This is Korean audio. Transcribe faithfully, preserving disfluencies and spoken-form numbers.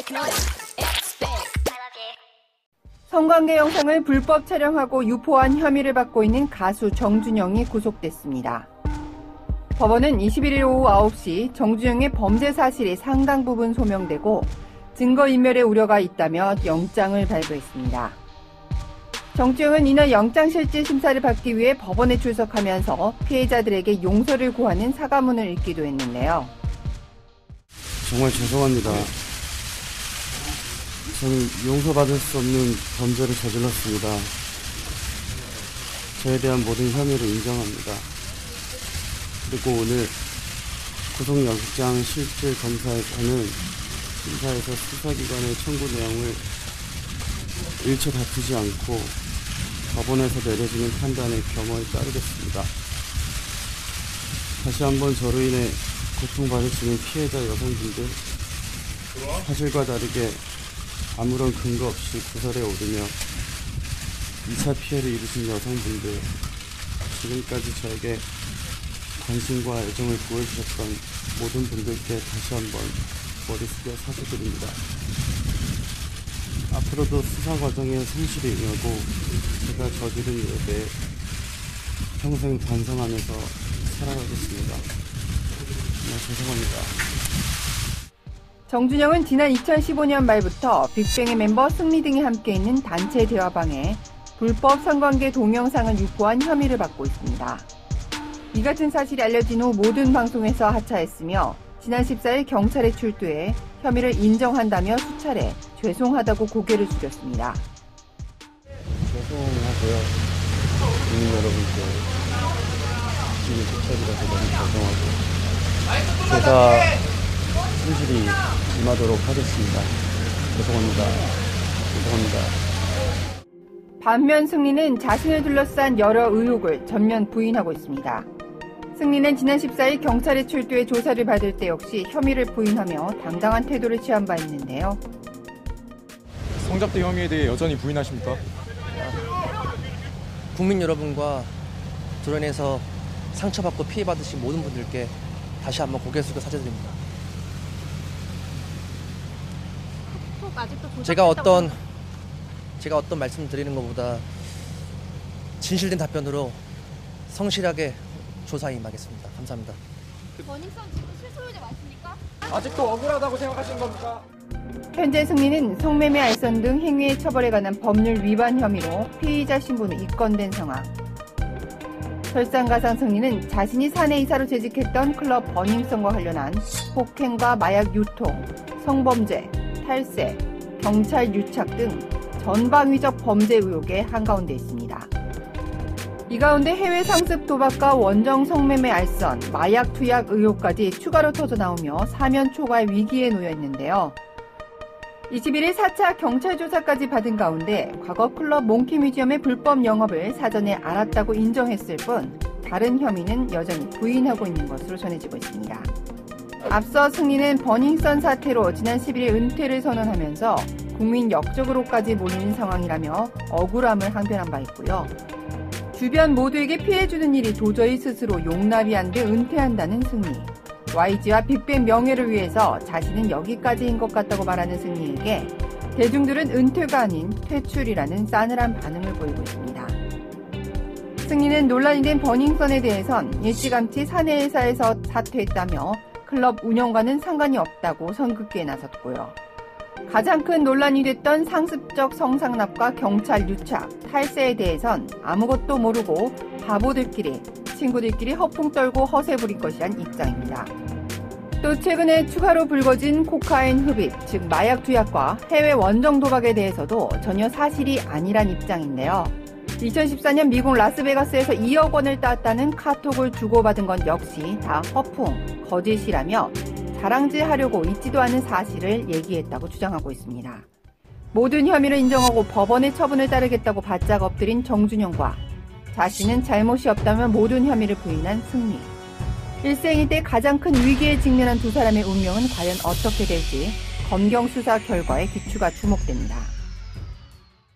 성관계 영상을 불법 촬영하고 유포한 혐의를 받고 있는 가수 정준영이 구속됐습니다. 법원은 이십일일 오후 아홉 시 정준영의 범죄 사실이 상당 부분 소명되고 증거인멸의 우려가 있다며 영장을 발부했습니다. 정준영은 이날 영장실질 심사를 받기 위해 법원에 출석하면서 피해자들에게 용서를 구하는 사과문을 읽기도 했는데요. 정말 죄송합니다. 저는 용서받을 수 없는 범죄를 저질렀습니다. 저에 대한 모든 혐의를 인정합니다. 그리고 오늘 구속영장 실질 검사에서는 심사에서 수사기관의 청구 내용을 일체 다투지 않고 법원에서 내려지는 판단에 겸허히 따르겠습니다. 다시 한번 저로 인해 고통받으시는 피해자 여성분들, 사실과 다르게 아무런 근거 없이 구설에 오르며 이 차 피해를 입으신 여성분들, 지금까지 저에게 관심과 애정을 보여주셨던 모든 분들께 다시 한번 머리 숙여 사죄드립니다. 앞으로도 수사 과정에 성실히 임하고 제가 저지른 일에 대해 평생 반성하면서 살아가겠습니다. 정말 죄송합니다. 정준영은 지난 이천십오 년 말부터 빅뱅의 멤버 승리 등이 함께 있는 단체 대화방에 불법 성관계 동영상을 유포한 혐의를 받고 있습니다. 이 같은 사실이 알려진 후 모든 방송에서 하차했으며 지난 십사일 경찰에 출두해 혐의를 인정한다며 수차례 죄송하다고 고개를 숙였습니다. 죄송하고요. 국민 여러분께 지금 부탁이라서 너무 죄송하고 제가 성실히 임하도록 하겠습니다. 죄송합니다. 죄송합니다. 반면 승리는 자신을 둘러싼 여러 의혹을 전면 부인하고 있습니다. 승리는 지난 십사일 경찰에 출두해 조사를 받을 때 역시 혐의를 부인하며 당당한 태도를 취한 바 있는데요. 성접대 혐의에 대해 여전히 부인하십니까? 국민 여러분과 드러내서 상처받고 피해받으신 모든 분들께 다시 한번 고개 숙여 사죄드립니다. 제가 어떤 제가 어떤 말씀 드리는 것보다 진실된 답변으로 성실하게 조사에 임하겠습니다. 감사합니다. 버닝썬 지금 실소유자 맞습니까? 아직도 억울하다고 생각하시는 겁니까? 현재 승리는 성매매, 알선 등 행위의 처벌에 관한 법률 위반 혐의로 피의자 신분이 입건된 상황. 설상가상 승리는 자신이 사내이사로 재직했던 클럽 버닝썬과 관련한 폭행과 마약 유통, 성범죄, 탈세, 경찰 유착 등 전방위적 범죄 의혹에 한가운데 있습니다. 이 가운데 해외 상습 도박과 원정 성매매 알선, 마약 투약 의혹까지 추가로 터져나오며 사면 초과의 위기에 놓여 있는데요. 이십일일 사 차 경찰 조사까지 받은 가운데 과거 클럽 몽키뮤지엄의 불법 영업을 사전에 알았다고 인정했을 뿐 다른 혐의는 여전히 부인하고 있는 것으로 전해지고 있습니다. 앞서 승리는 버닝썬 사태로 지난 십일일 은퇴를 선언하면서 국민 역적으로까지 몰리는 상황이라며 억울함을 항변한 바 있고요. 주변 모두에게 피해주는 일이 도저히 스스로 용납이 안 돼 은퇴한다는 승리. 와이지와 빅뱅 명예를 위해서 자신은 여기까지인 것 같다고 말하는 승리에게 대중들은 은퇴가 아닌 퇴출이라는 싸늘한 반응을 보이고 있습니다. 승리는 논란이 된 버닝썬에 대해선 일찌감치 사내회사에서 사퇴했다며 클럽 운영과는 상관이 없다고 선긋기에 나섰고요. 가장 큰 논란이 됐던 상습적 성상납과 경찰 유착, 탈세에 대해선 아무것도 모르고 바보들끼리, 친구들끼리 허풍 떨고 허세 부릴 것이란 입장입니다. 또 최근에 추가로 불거진 코카인 흡입, 즉 마약 투약과 해외 원정 도박에 대해서도 전혀 사실이 아니란 입장인데요. 이천십사 년 미국 라스베가스에서 이억 원을 땄다는 카톡을 주고받은 건 역시 다 허풍, 거짓이라며 자랑질하려고 있지도 않은 사실을 얘기했다고 주장하고 있습니다. 모든 혐의를 인정하고 법원의 처분을 따르겠다고 바짝 엎드린 정준영과 자신은 잘못이 없다면 모든 혐의를 부인한 승리. 일생일 때 가장 큰 위기에 직면한 두 사람의 운명은 과연 어떻게 될지 검경 수사 결과에 귀추가 주목됩니다.